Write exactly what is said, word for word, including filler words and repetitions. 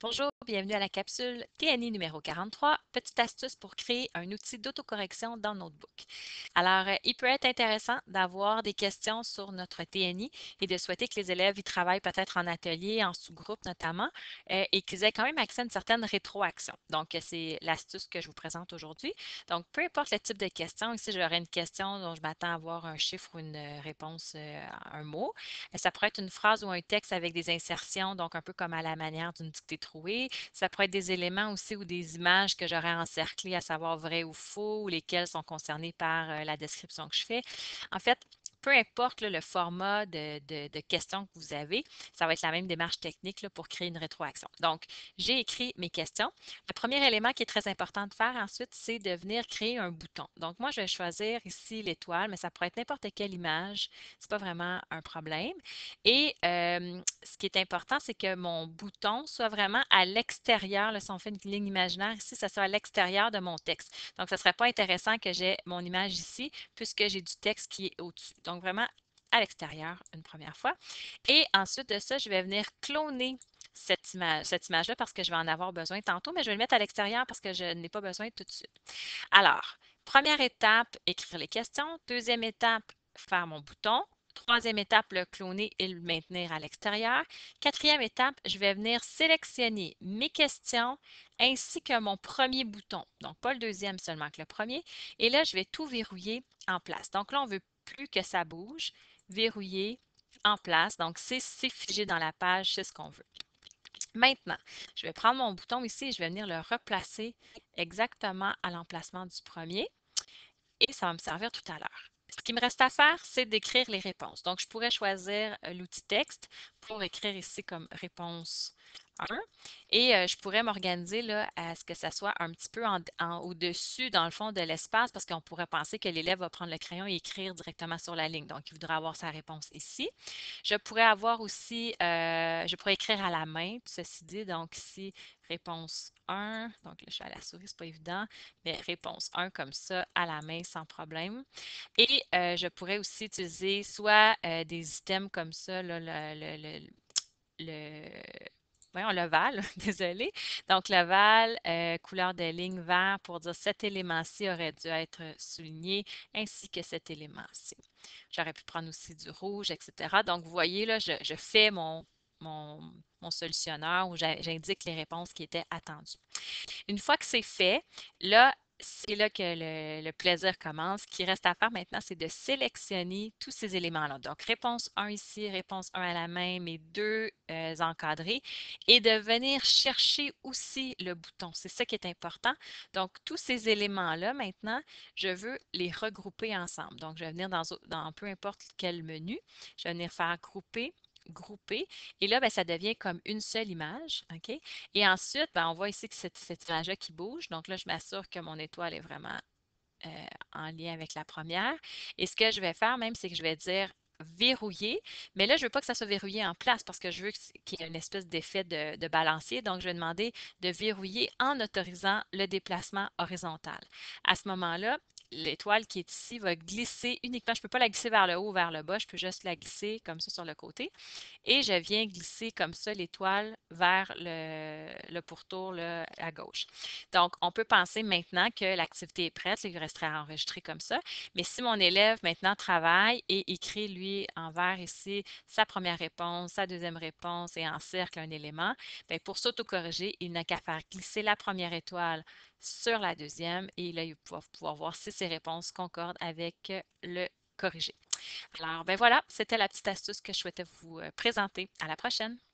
Bonjour, bienvenue à la capsule T N I numéro quarante-trois, petite astuce pour créer un outil d'autocorrection dans Notebook. Alors, euh, il peut être intéressant d'avoir des questions sur notre T N I et de souhaiter que les élèves y travaillent peut-être en atelier, en sous-groupe notamment, euh, et qu'ils aient quand même accès à une certaine rétroaction. Donc, euh, c'est l'astuce que je vous présente aujourd'hui. Donc, peu importe le type de question, ici j'aurai une question dont je m'attends à avoir un chiffre ou une euh, réponse euh, à un mot. Euh, Ça pourrait être une phrase ou un texte avec des insertions, donc un peu comme à la manière d'une dictée trouée. Ça pourrait être des éléments aussi ou des images que j'aurais encerclées, à savoir vrai ou faux, ou lesquelles sont concernées par euh, la description que je fais. En fait, peu importe là, le format de, de, de questions que vous avez, ça va être la même démarche technique là, pour créer une rétroaction. Donc, j'ai écrit mes questions. Le premier élément qui est très important de faire ensuite, c'est de venir créer un bouton. Donc, moi, je vais choisir ici l'étoile, mais ça pourrait être n'importe quelle image. Ce n'est pas vraiment un problème. Et euh, ce qui est important, c'est que mon bouton soit vraiment à l'extérieur. Là, si on fait une ligne imaginaire ici, ça soit à l'extérieur de mon texte. Donc, ce ne serait pas intéressant que j'ai mon image ici puisque j'ai du texte qui est au-dessus. Donc, vraiment à l'extérieur une première fois. Et ensuite de ça, je vais venir cloner cette image, cette image-là parce que je vais en avoir besoin tantôt, mais je vais le mettre à l'extérieur parce que je n'ai pas besoin tout de suite. Alors, première étape, écrire les questions. Deuxième étape, faire mon bouton. Troisième étape, le cloner et le maintenir à l'extérieur. Quatrième étape, je vais venir sélectionner mes questions ainsi que mon premier bouton. Donc, pas le deuxième seulement que le premier. Et là, je vais tout verrouiller en place. Donc là, on ne veut plus que ça bouge. Verrouiller en place. Donc, c'est figé dans la page, c'est ce qu'on veut. Maintenant, je vais prendre mon bouton ici et je vais venir le replacer exactement à l'emplacement du premier et ça va me servir tout à l'heure. Ce qui me reste à faire, c'est d'écrire les réponses. Donc, je pourrais choisir euh, l'outil texte pour écrire ici comme réponse un et euh, je pourrais m'organiser là à ce que ça soit un petit peu en, en- au-dessus, dans le fond, de l'espace parce qu'on pourrait penser que l'élève va prendre le crayon et écrire directement sur la ligne. Donc, il voudra avoir sa réponse ici. Je pourrais avoir aussi, euh, je pourrais écrire à la main, ceci dit, donc ici, réponse un. Donc là, je suis à la souris, c'est pas évident, mais réponse un comme ça, à la main, sans problème. Et euh, je pourrais aussi utiliser soit euh, des items comme ça, là, le, le, le, le voyons, l'ovale, désolé. Donc, l'ovale, euh, couleur de ligne vert pour dire cet élément-ci aurait dû être souligné, ainsi que cet élément-ci. J'aurais pu prendre aussi du rouge, et cetera. Donc, vous voyez, là, je, je fais mon, mon, mon solutionneur où j'indique les réponses qui étaient attendues. Une fois que c'est fait, là, c'est là que le, le plaisir commence. Ce qui reste à faire maintenant, c'est de sélectionner tous ces éléments-là. Donc, réponse un ici, réponse un à la main, mes deux euh, encadrés, et de venir chercher aussi le bouton. C'est ça qui est important. Donc, tous ces éléments-là, maintenant, je veux les regrouper ensemble. Donc, je vais venir dans, dans peu importe quel menu, je vais venir faire grouper, grouper, et là, ben, ça devient comme une seule image, OK? Et ensuite, ben, on voit ici que c'est cette image-là qui bouge. Donc là, je m'assure que mon étoile est vraiment euh, en lien avec la première. Et ce que je vais faire même, c'est que je vais dire verrouiller. Mais là, je ne veux pas que ça soit verrouillé en place parce que je veux qu'il y ait une espèce d'effet de, de balancier. Donc, je vais demander de verrouiller en autorisant le déplacement horizontal. À ce moment-là, l'étoile qui est ici va glisser uniquement. Je ne peux pas la glisser vers le haut ou vers le bas. Je peux juste la glisser comme ça sur le côté et je viens glisser comme ça l'étoile vers le, le pourtour là, à gauche. Donc, on peut penser maintenant que l'activité est prête, il resterait à enregistrer comme ça. Mais si mon élève maintenant travaille et écrit, lui, en vert ici, sa première réponse, sa deuxième réponse et encercle un élément, bien, pour s'autocorriger, il n'a qu'à faire glisser la première étoile sur la deuxième et là, il va pouvoir voir si ses réponses concordent avec le corrigé. Alors, ben voilà, c'était la petite astuce que je souhaitais vous euh, présenter. À la prochaine!